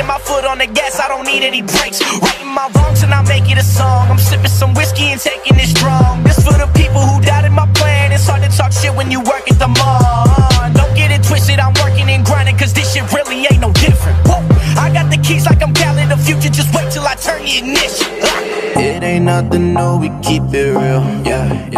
my foot on the gas, I don't need any brakes. Writing my wrongs and I make it a song. I'm sipping some whiskey and taking it strong. This for the people who doubted my plan. It's hard to talk shit when you work at the mall. Don't get it twisted, I'm working and grinding, cause this shit really ain't no different. Whoa. I got the keys like I'm Cal in the future, just wait till I turn the ignition. It ain't nothing new, we keep it real, yeah.